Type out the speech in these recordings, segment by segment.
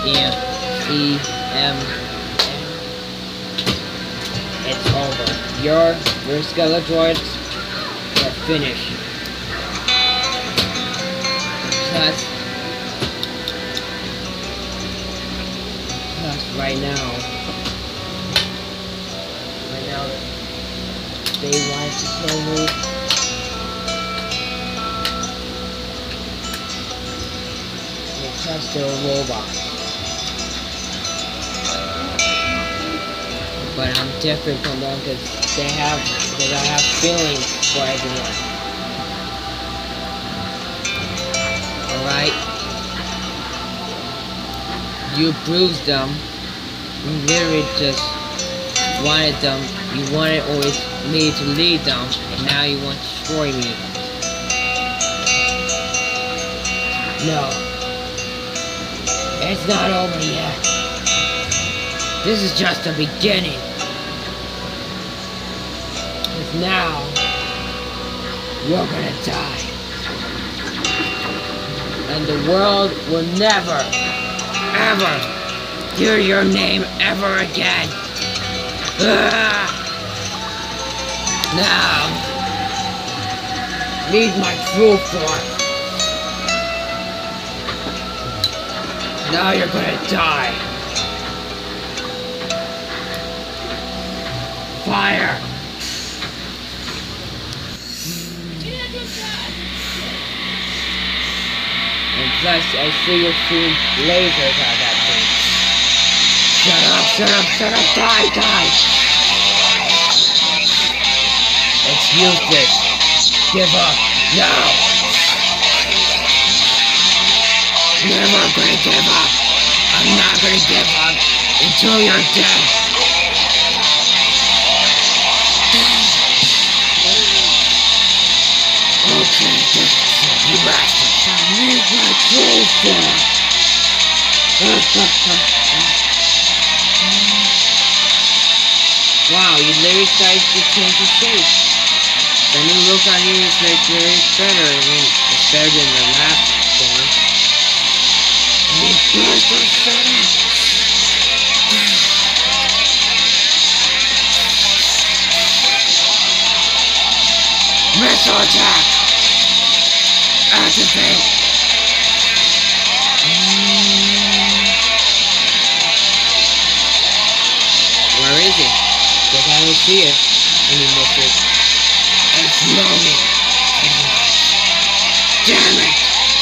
It's over. Your skeletoroids are finished. Plus right now they want to kill me. Because they're robots. But I'm different from them because I have feelings for everyone. Alright? You bruised them. You literally just wanted them. You wanted always me to lead them, and now you want to destroy me. No. It's not over yet. This is just the beginning. Because now, you're gonna die. And the world will never, ever hear your name ever again. Now, meet my true form. Now you're gonna die. Fire! And plus, I see you're shooting lasers at that thing. Shut up, die! It's useless. Give up, now! Never gonna give up. I'm not gonna give up until you're dead. Okay, you bastard. Leave my clothes there. Wow, you literally started to change your shape. The new look on you is like very better. I mean, it's better than the last thing. You bastard, shut up. Missile attack! Activate! Where is it? Because I don't see it anymore. It's loading. Damn it!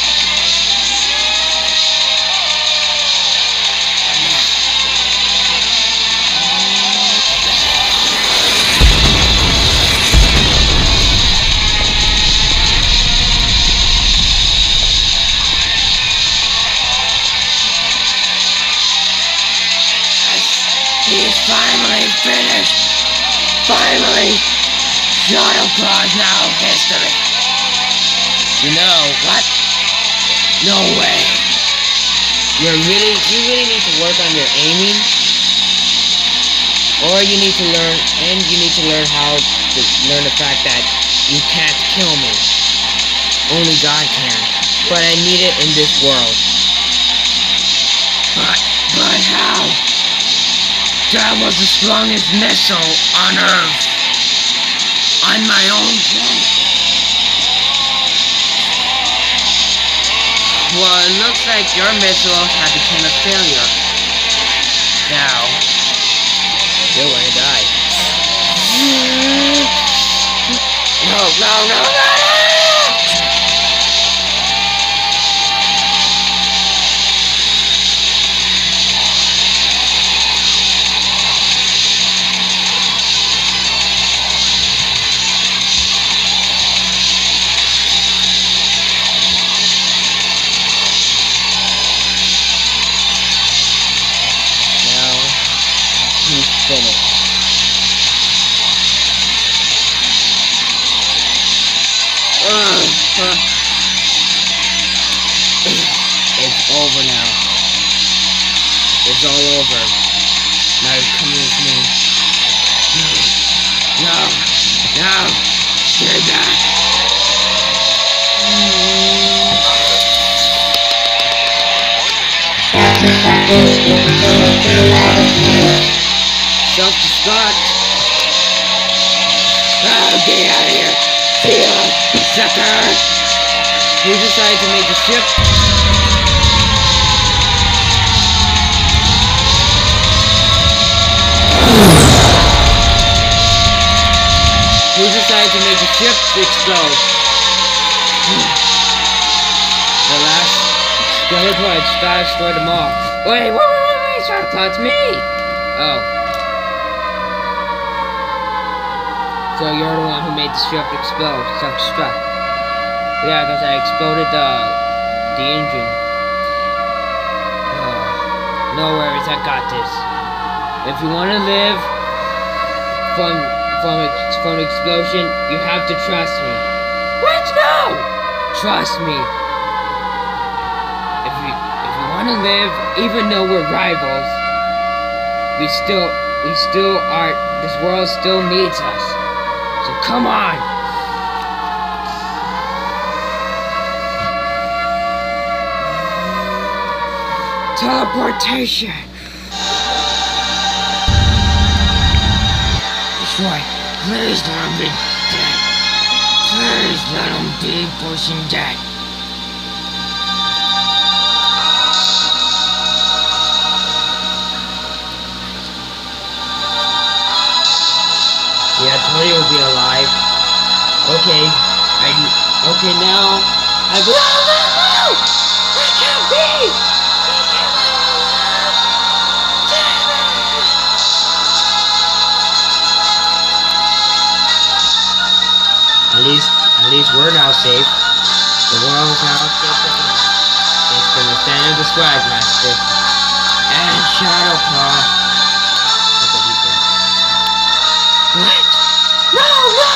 He's finally finished! Finally! Shadow Claw is now history! You know what? No way! You really need to work on your aiming. Or you need to learn how to learn the fact that you can't kill me. Only God can. But I need it in this world. But how? That was the strongest missile on Earth. On my own planet. Well, it looks like your missiles have become a failure. Now, you're gonna die. No! Finished. It's over now. It's all over. Now you're coming with me. No! Stay back! Self-destruct. Oh, get out of here. See ya, sucker. Who decided to make the ship? Who decided to make the ship explode? The last skeletoroid destroyed them all. Wait, it's me! Oh. So you're the one who made the ship explode, self-destruct. Yeah, because I exploded the engine. No worries, I got this. If you want to live from explosion, you have to trust me. What? No! Trust me. If you want to live, even though we're rivals, we still are. This world still needs us. So come on. Teleportation. Destroy. Please let him be dead. Please let him be pushing dead. Yeah, Tony will be alive. Okay. Okay, now. No! It can't be! At least we're now safe. The world is now safe from us. Thanks to Nathaniel the Swag Master and Shadowpaw. What? No!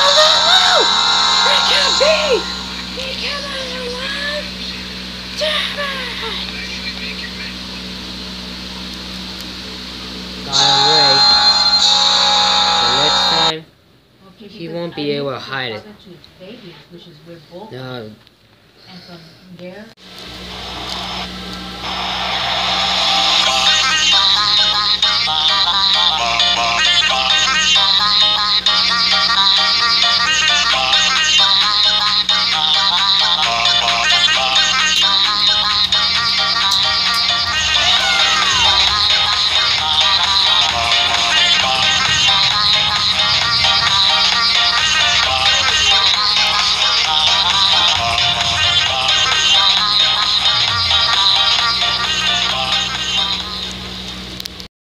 It can't be! He can't be alive! Damn it! Got away. So next time, he won't be able to hide it. No. And from there